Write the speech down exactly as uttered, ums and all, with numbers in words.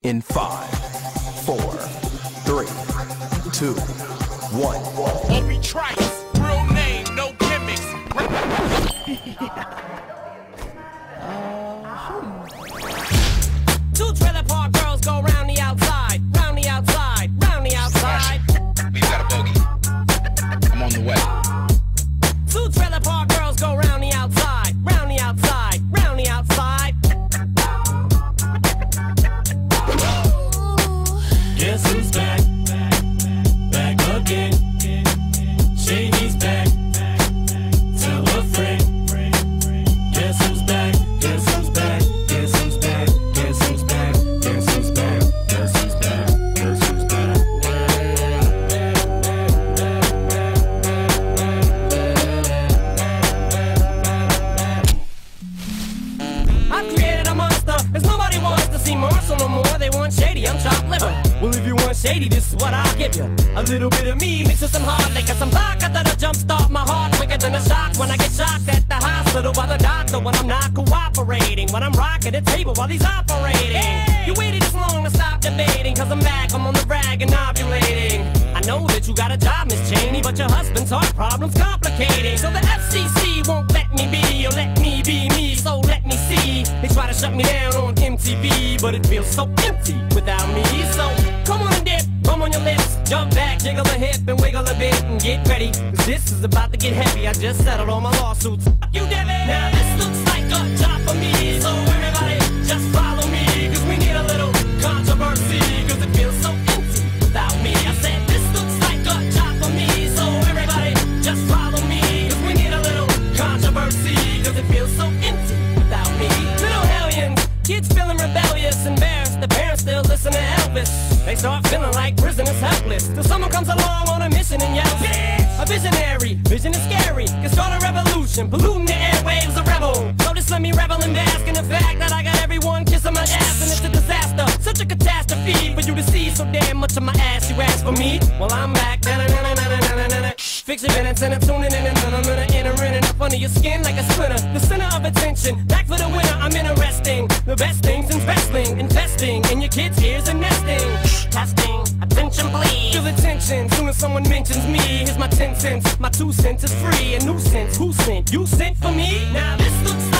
In five, four, three, two, one. Obi Trice, real name, no gimmicks. Two trailer park girls go round the outside, round the outside, round the outside. We've got a bogey. I'm on the way. Two trailer park girls go round the outside, round the outside, round the outside. Guess who's back? Back again. Shady's back. Tell a friend. Guess who's back? Guess who's back? Guess who's back? Guess who's back? Guess who's back? Guess who's back? Guess who's back? I've created a monster, cause nobody wants to see Marshall no more. They want Shady, I'm chopped liver. Well, if you want Shady, this is what I'll give you. A little bit of me mixed with some hard liquor, some vodka that'll jumpstart my heart quicker than a shock when I get shocked at the hospital by the doctor when I'm not cooperating, when I'm rocking the table while he's operating. Hey! You waited this long to stop debating, cause I'm back, I'm on the rag and ovulating. I know that you got a job, Miss Cheney, but your husband's heart problem's complicating. So the F C C won't let me be, or let me be me, so let me see. They try to shut me down on M T V, but it feels so empty without me. So come on and dip, bum on your lips, jump back, jiggle a hip and wiggle a bit and get ready, cause this is about to get heavy. I just settled all my lawsuits. Fuck you, Devin. Now this looks like a job for me, so everybody just follow me, cause we need a little controversy, cause it feels so empty without me. I said this looks like a job for me, so everybody just follow me, cause we need a little controversy, cause it feels so empty without me. Little hellions, kids feeling rebellious, embarrassed, the parents still listen to Elvis. They start feeling like prisoners helpless, till someone comes along on a mission and yells, bitch! A visionary, vision is scary, can start a revolution, polluting the airwaves, a rebel. So just let me revel and bask in the fact that I got everyone kissing my ass, and it's a disaster, such a catastrophe for you to see so damn much of my ass. You ask for me, well I'm back. Fix your minutes and I'm tuning in and I'm gonna enter in and up under your skin like a splinter. The center of attention, back for the winner, I'm interesting. The best things in wrestling, investing in your kids' ears and nesting. Testing, attention please. Feel the tension, soon as someone mentions me. Here's my ten cents, my two cents is free. A nuisance, who sent? You sent for me? Now this looks